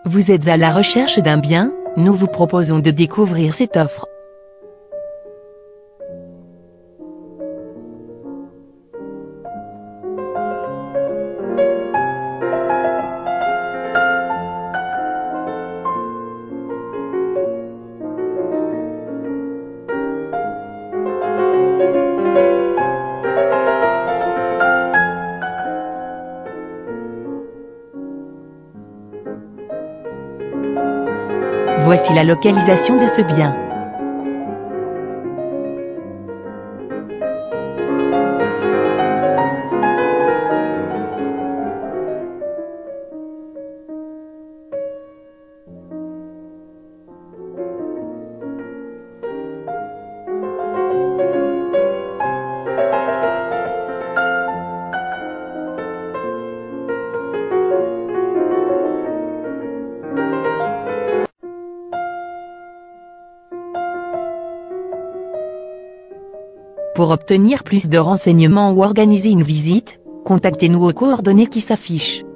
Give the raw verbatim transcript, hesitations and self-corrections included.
Vous êtes à la recherche d'un bien? Nous vous proposons de découvrir cette offre. Voici la localisation de ce bien. Pour obtenir plus de renseignements ou organiser une visite, contactez-nous aux coordonnées qui s'affichent.